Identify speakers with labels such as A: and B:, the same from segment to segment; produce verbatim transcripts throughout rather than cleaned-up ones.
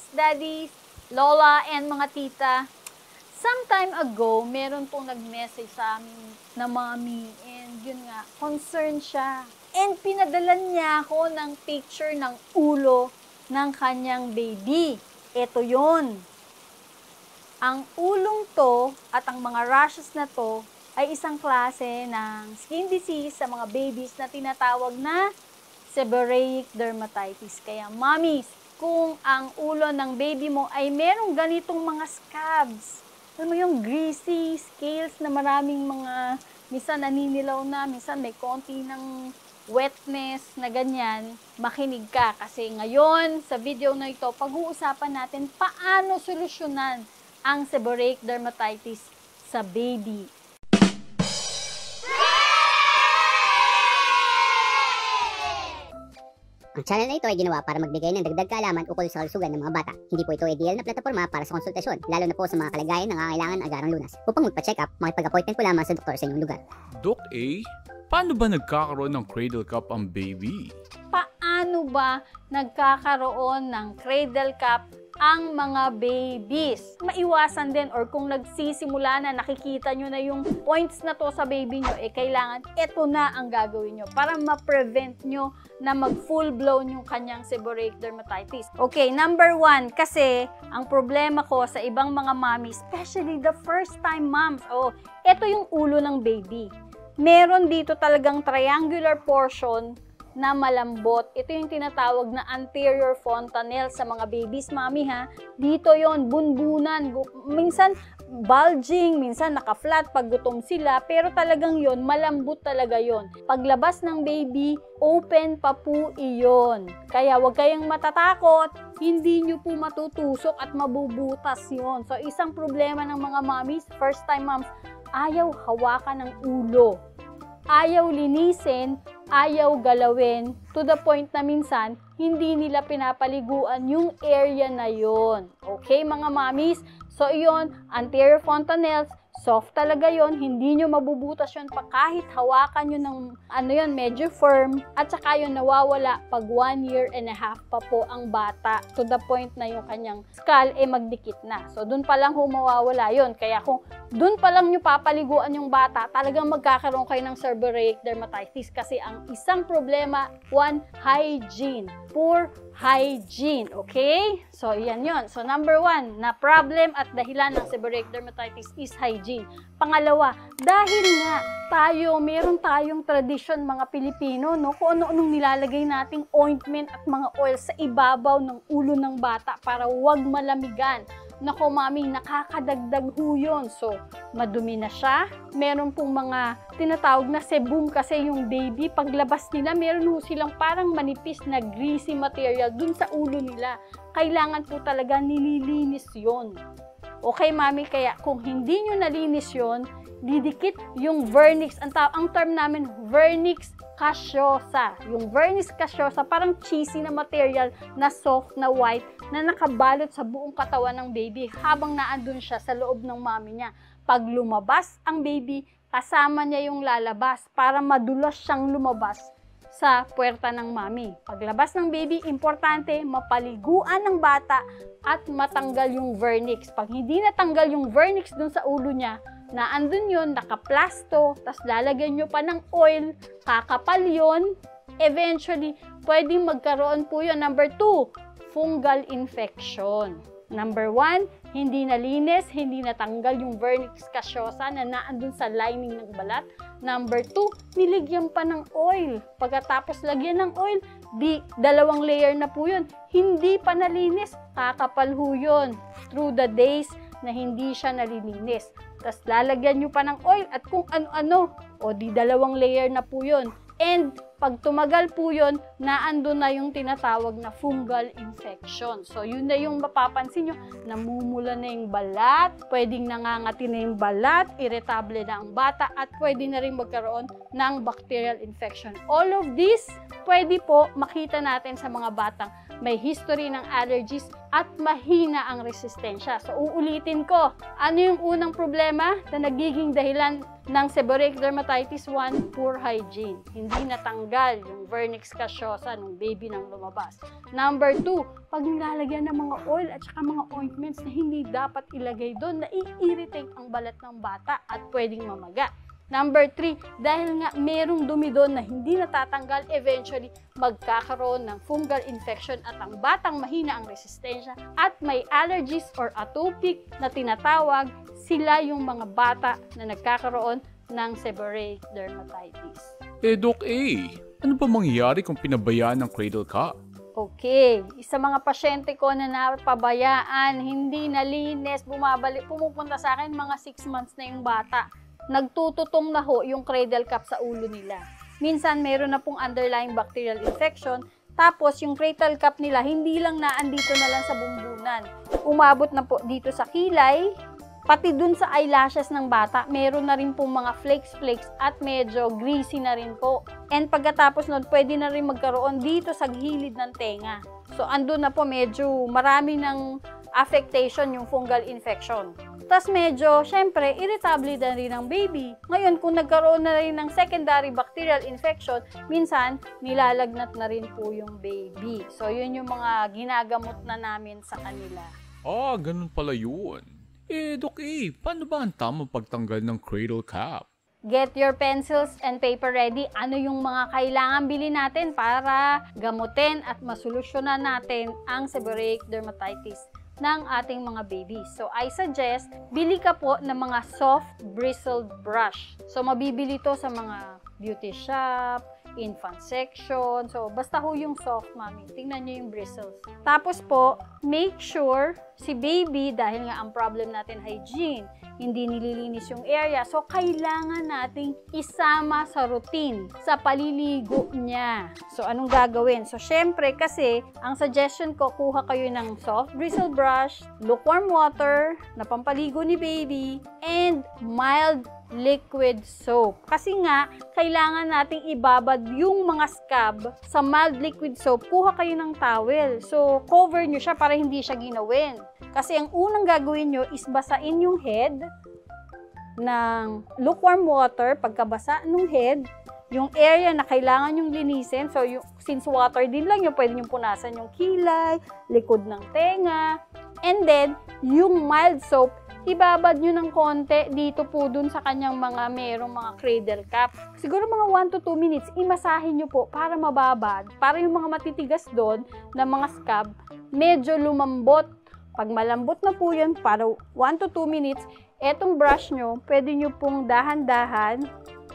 A: daddies, lola, and mga tita. Some time ago, meron pong nag-message sa amin na mommy, and yun nga, concerned siya. And pinadalan niya ako ng picture ng ulo ng kanyang baby. Ito yun. Ang ulong to at ang mga rashes na to ay isang klase ng skin disease sa mga babies na tinatawag na seborrheic dermatitis. Kaya mommies, kung ang ulo ng baby mo ay merong ganitong mga scabs, alam mo yung greasy scales na maraming mga, minsan naninilaw na, minsan may konti ng wetness na ganyan, makinig ka. Kasi ngayon, sa video na ito, pag-uusapan natin paano solusyonan ang seborrheic dermatitis sa baby.
B: Ang channel na ito ay ginawa para magbigay ng dagdag kaalaman ukol sa kalusugan ng mga bata. Hindi po ito ideal na plataforma para sa konsultasyon, lalo na po sa mga kalagayan na nangangailangan agarang lunas. Upang magpa-check up, makipag-appointment po lamang sa doktor sa inyong lugar.
C: Doc A, paano ba nagkakaroon ng cradle cap ang baby?
A: Paano ba nagkakaroon ng cradle cap ang mga babies? Maiwasan din, or kung nagsisimula na, nakikita nyo na yung points na to sa baby nyo, eh kailangan ito na ang gagawin nyo para ma-prevent nyo na mag-full blown yung kanyang seborrheic dermatitis. Okay, number one, kasi ang problema ko sa ibang mga mommy, especially the first time moms, oh, ito yung ulo ng baby. Meron dito talagang triangular portion na malambot. Ito yung tinatawag na anterior fontanelle sa mga babies, mami ha. Dito yon, bunbunan. Minsan bulging, minsan naka-flat pag gutom sila, pero talagang yon, malambot talaga yon. Paglabas ng baby, open pa po iyon. Kaya wag kayong matatakot, hindi nyo po matutusok at mabubutas yon. So isang problema ng mga mommies, first time moms, ayaw hawakan ng ulo. Ayaw linisin, ayaw galawin, to the point na minsan, hindi nila pinapaliguan yung area na yon. Okay, mga mommies? So, yun, anterior fontanelles, soft talaga yon, hindi nyo mabubutas yun pa kahit hawakan nyo ng, ano yun, medyo firm, at saka yun nawawala pag one year and a half pa po ang bata, to the point na yung kanyang skull eh magdikit na. So, dun pa lang humawawala yun. Kaya kung dun pa lang nyo papaliguan yung bata, talagang magkakaroon kayo ng seborrheic dermatitis kasi ang isang problema, one, hygiene. Poor hygiene. Okay? So, yan yun. So, number one, na problem at dahilan ng seborrheic dermatitis is hygiene. Pangalawa, dahil nga tayo, meron tayong tradisyon mga Pilipino, no, kung ano-anong nilalagay nating ointment at mga oil sa ibabaw ng ulo ng bata para wag malamigan. Nako mami, nakakadagdag ho yun. So, madumi na siya. Meron pong mga tinatawag na sebum kasi yung baby, paglabas nila, meron ho silang parang manipis na greasy material dun sa ulo nila. Kailangan po talaga nililinis yon. Okay, mami, kaya kung hindi nyo nalinis yon, didikit yung vernix. Ang, ang term namin, vernix caseosa. Yung vernix caseosa, parang cheesy na material na soft na white na nakabalot sa buong katawan ng baby habang naandun siya sa loob ng mami niya. Pag lumabas ang baby, kasama niya yung lalabas para madulas siyang lumabas sa puwerta ng mami. Paglabas ng baby, importante mapaliguan ng bata at matanggal yung vernix. Pag hindi natanggal yung vernix dun sa ulo niya, na andun yun, nakaplasto, tas lalagyan nyo pa ng oil, kakapal yun, eventually, pwedeng magkaroon po yun. Number two, fungal infection. Number one, hindi nalinis, hindi natanggal yung vernix caseosa na naandun sa lining ng balat. Number two, niligyan pa ng oil. Pagkatapos lagyan ng oil, di, dalawang layer na po yun. Hindi pa nalinis, kakapal ho yun through the days na hindi siya nalilinis. Tapos lalagyan nyo pa ng oil at kung ano-ano, o di dalawang layer na po yun. And pag tumagal po yun, naandun na yung tinatawag na fungal infection. So yun na yung mapapansin nyo, namumula na yung balat, pwedeng nangangati na yung balat, irritable na ang bata, at pwede na rin magkaroon ng bacterial infection. All of this, pwede po makita natin sa mga batang may history ng allergies at mahina ang resistensya. So uulitin ko, ano yung unang problema na nagiging dahilan ng seborrheic dermatitis? One, poor hygiene. Hindi natanggal matanggal yung vernix caseosa ng baby nang lumabas. Number two, pag nilalagyan ng mga oil at saka mga ointments na hindi dapat ilagay doon, nai-irritate ang balat ng bata at pwedeng mamaga. Number three, dahil nga merong dumi doon na hindi natatanggal, eventually magkakaroon ng fungal infection at ang batang mahina ang resistensya at may allergies or atopic na tinatawag, sila yung mga bata na nagkakaroon ng seborrheic dermatitis.
C: Eh, Doc A, ano ba mangyayari kung pinabayaan ng cradle cap?
A: Okay, isa mga pasyente ko na napabayaan, hindi nalinis, bumabalik, pumupunta sa akin mga six months na yung bata. Nagtututong na ho yung cradle cap sa ulo nila. Minsan meron na pong underlying bacterial infection, tapos yung cradle cap nila hindi lang naandito na lang sa bumbunan. Umabot na po dito sa kilay, pati dun sa eyelashes ng bata, meron na rin pong mga flakes-flakes at medyo greasy na rin po. And pagkatapos nun, pwede na rin magkaroon dito sa gilid ng tenga. So andun na po medyo marami ng affectation yung fungal infection. Tapos medyo, syempre, irritable na rin ang baby. Ngayon, kung nagkaroon na rin ng secondary bacterial infection, minsan, nilalagnat na rin po yung baby. So, yun yung mga ginagamot na namin sa kanila.
C: Ah, ganun pala yun. Eh, Doc A, paano ba ang tamang pagtanggal ng cradle cap?
A: Get your pencils and paper ready. Ano yung mga kailangan bilhin natin para gamutin at masolusyonan natin ang seborrheic dermatitis ng ating mga babies. So, I suggest, bili ka po ng mga soft bristled brush. So, mabibili to sa mga beauty shop, infant section. So, basta ho yung soft, mami. Tingnan nyo yung bristles. Tapos po, make sure si baby, dahil nga ang problem natin hygiene, hindi nililinis yung area. So, kailangan nating isama sa routine, sa paliligo niya. So, anong gagawin? So, syempre, kasi, ang suggestion ko, kuha kayo ng soft bristle brush, lukewarm water, na pampaligo ni baby, and mild liquid soap. Kasi nga, kailangan nating ibabad yung mga scab sa mild liquid soap. Kuha kayo ng towel. So, cover nyo siya para hindi siya ginawin. Kasi ang unang gagawin nyo is basain yung head ng lukewarm water. Pagkabasa ng head, yung area na kailangan yung linisin. So, yung, since water din lang yung pwede nyo punasan yung kilay, likod ng tenga. And then, yung mild soap, ibabad nyo ng konti dito po dun sa kanyang mga merong mga cradle cap. Siguro mga one to two minutes, imasahin nyo po para mababad. Para yung mga matitigas doon na mga scab, medyo lumambot. Pag malambot na po yan, para one to two minutes, etong brush nyo, pwede nyo pong dahan-dahan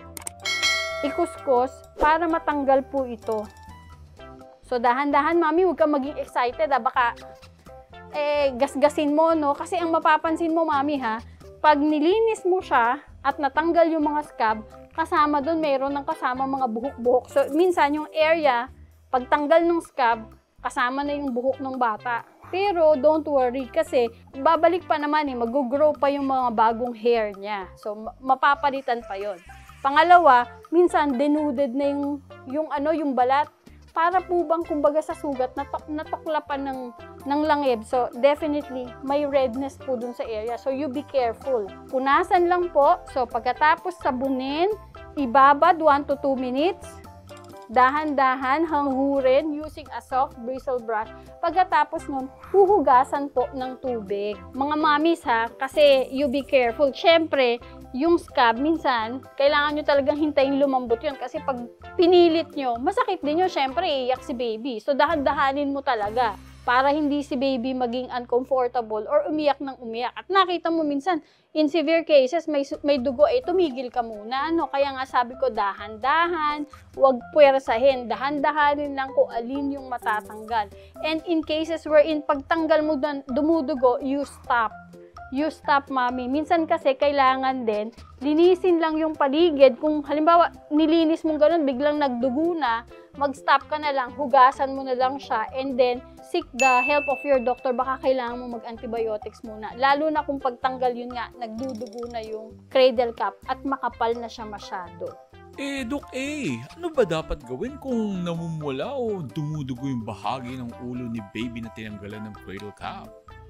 A: ikuskus para matanggal po ito. So, dahan-dahan, mami, huwag kang maging excited, ha? Baka eh, gasgasin mo, no? Kasi ang mapapansin mo, mami, ha, pag nilinis mo siya at natanggal yung mga scab, kasama doon, mayroon ng kasama mga buhok-buhok. So, minsan yung area, pag tanggal ng scab, kasama na yung buhok ng bata. Pero, don't worry, kasi babalik pa naman, eh, mag-grow pa yung mga bagong hair niya. So, mapapalitan pa yon. Pangalawa, minsan, denuded na yung, yung, ano, yung balat. Para po bang, kumbaga sa sugat, natok, natoklapan ng, ng langib. So, definitely, may redness po dun sa area. So, you be careful. Punasan lang po. So, pagkatapos sabunin, ibabad one to two minutes. Dahan-dahan, hanghurin using a soft bristle brush. Pagkatapos nun, huhugasan po ng tubig. Mga mamis, ha, kasi you be careful. Siyempre, yung scab, minsan, kailangan nyo talagang hintayin lumambot yun. Kasi pag pinilit nyo, masakit din yun. Siyempre, iiyak si baby. So, dahan-dahanin mo talaga para hindi si baby maging uncomfortable or umiyak ng umiyak. At nakita mo minsan, in severe cases, may, may dugo, eh, tumigil ka muna. Ano? Kaya nga sabi ko, dahan-dahan, huwag puwersahin. Dahan-dahanin lang kung alin yung matatanggal. And in cases wherein pagtanggal mo dumudugo, you stop. You stop, mami. Minsan kasi kailangan din, linisin lang yung paligid. Kung halimbawa, nilinis mong ganun, biglang nagdugo na, mag-stop ka na lang, hugasan mo na lang siya, and then, seek the help of your doctor. Baka kailangan mo mag-antibiotics muna. Lalo na kung pagtanggal yun nga, nagdudugo na yung cradle cap at makapal na siya masyado.
C: Eh, Doc A, ano ba dapat gawin kung namumula o dumudugo yung bahagi ng ulo ni baby na tinanggalan ng cradle cap?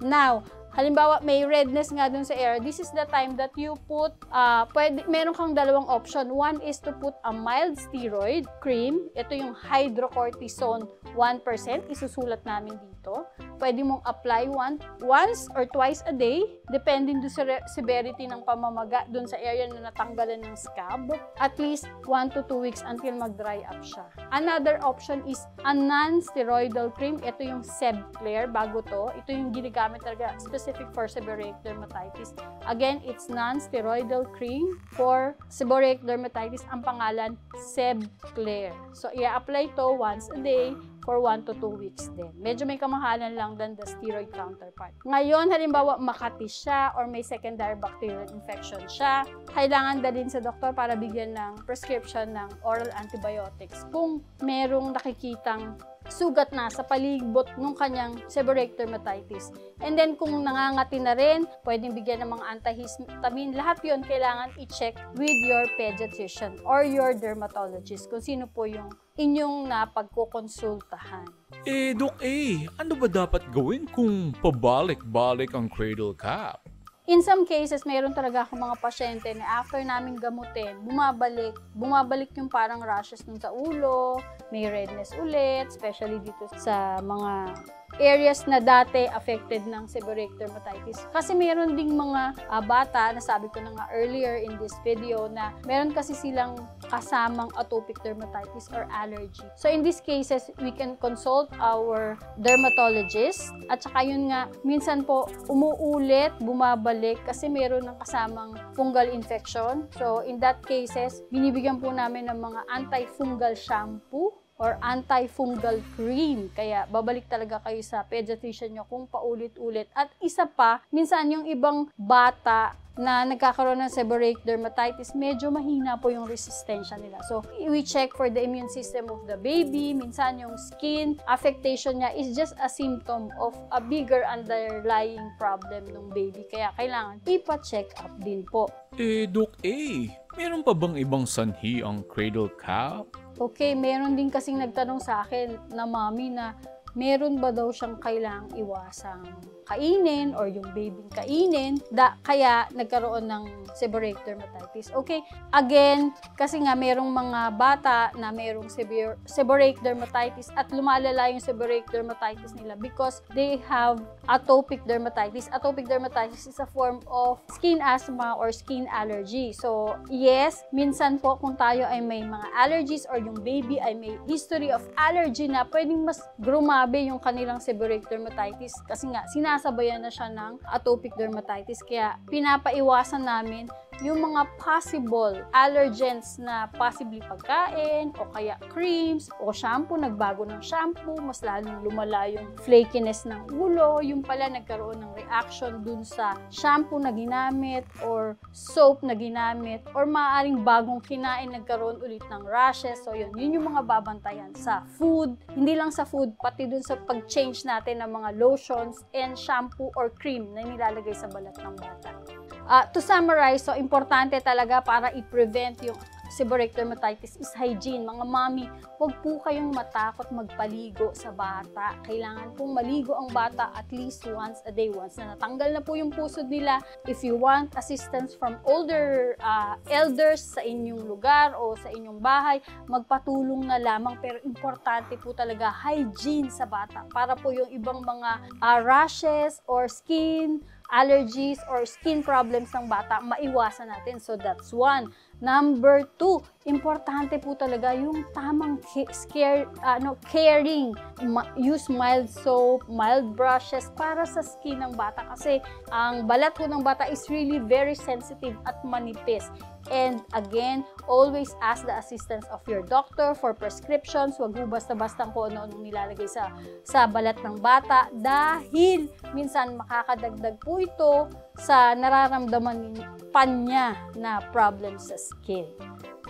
A: Now, halimbawa, may redness nga dun sa area, this is the time that you put, uh, pwede, meron kang dalawang option. One is to put a mild steroid cream. Ito yung hydrocortisone one percent. Isusulat namin dito. Pwede mong apply one, once or twice a day, depending do sa severity ng pamamaga dun sa area na natanggalan ng scab. At least one to two weeks until mag-dry up siya. Another option is a non-steroidal cream. Ito yung Sebclair, bago to. Ito yung ginagamit talaga specific for seborrheic dermatitis. Again, it's non-steroidal cream for seborrheic dermatitis. Ang pangalan, Sebclair. So, i-apply to once a day for one to two weeks din. Medyo may kamahalan lang than the steroid counterpart. Ngayon, halimbawa, makati siya or may secondary bacterial infection siya, kailangan dalhin sa doktor para bigyan ng prescription ng oral antibiotics kung merong nakikitang sugat na sa palibot ng kanyang seborrheic dermatitis. And then, kung nangangati na rin, pwedeng bigyan ng mga antihistamine. Lahat yon kailangan i-check with your pediatrician or your dermatologist kung sino po yung inyong napagkukonsultahan.
C: Eh, Doc A, ano ba dapat gawin kung pabalik-balik ang cradle cap?
A: In some cases, mayroon talaga akong mga pasyente na after namin gamutin, bumabalik, bumabalik yung parang rashes nun sa ulo, may redness ulit, especially dito sa mga areas na dati affected ng seborrheic dermatitis. Kasi meron ding mga uh, bata, nasabi ko na nga earlier in this video, na meron kasi silang kasamang atopic dermatitis or allergy. So in these cases, we can consult our dermatologist. At saka yun nga, minsan po umuulit, bumabalik kasi meron ng kasamang fungal infection. So in that cases, binibigyan po namin ng mga anti-fungal shampoo or anti-fungal cream. Kaya babalik talaga kayo sa pediatrician nyo kung paulit-ulit. At isa pa, minsan yung ibang bata na nagkakaroon ng seborrheic dermatitis, medyo mahina po yung resistensya nila. So, we check for the immune system of the baby. Minsan yung skin affectation niya is just a symptom of a bigger underlying problem ng baby. Kaya kailangan ipa-check up din po.
C: Eh, Doc A, meron pa bang ibang sanhi ang cradle cap?
A: Okay, meron din kasing nagtanong sa akin na mami na meron ba daw siyang kailangang iwasang kainin or yung baby kainin, da, kaya nagkaroon ng seborrheic dermatitis. Okay, again, kasi nga merong mga bata na merong severe seborrheic dermatitis at lumalala yung seborrheic dermatitis nila because they have atopic dermatitis. Atopic dermatitis is a form of skin asthma or skin allergy. So, yes, minsan po kung tayo ay may mga allergies or yung baby ay may history of allergy na pwedeng mas grumabe yung kanilang seborrheic dermatitis kasi nga sinasabayan na siya ng atopic dermatitis. Kaya pinapaiwasan namin yung mga possible allergens na possibly pagkain o kaya creams o shampoo, nagbago ng shampoo, mas lalong lumala yung flakiness ng ulo, yung pala nagkaroon ng reaction dun sa shampoo na ginamit or soap na ginamit or maaaring bagong kinain nagkaroon ulit ng rashes. So yun, yun yung mga babantayan sa food, hindi lang sa food, pati dun sa pag-change natin ng mga lotions and shampoo or cream na nilalagay sa balat ng bata. Uh, to summarize, so importante talaga para i-prevent yung seborrheic dermatitis is hygiene. Mga mami, huwag po kayong matakot magpaligo sa bata. Kailangan pong maligo ang bata at least once a day. Once na natanggal na po yung pusod nila, if you want assistance from older uh, elders sa inyong lugar o sa inyong bahay, magpatulong na lamang. Pero importante po talaga hygiene sa bata para po yung ibang mga uh, rashes or skin allergies or skin problems ng bata, maiwasan natin. So that's one. Number two, importante po talaga yung tamang care, ano, caring. Ma use mild soap, mild brushes para sa skin ng bata kasi ang balat po ng bata is really very sensitive at manipis. And again, always ask the assistance of your doctor for prescriptions. Huwag mo basta-basta kung ano-anong nilalagay sa, sa balat ng bata dahil minsan makakadagdag po ito sa nararamdaman pa niya na problem sa skin.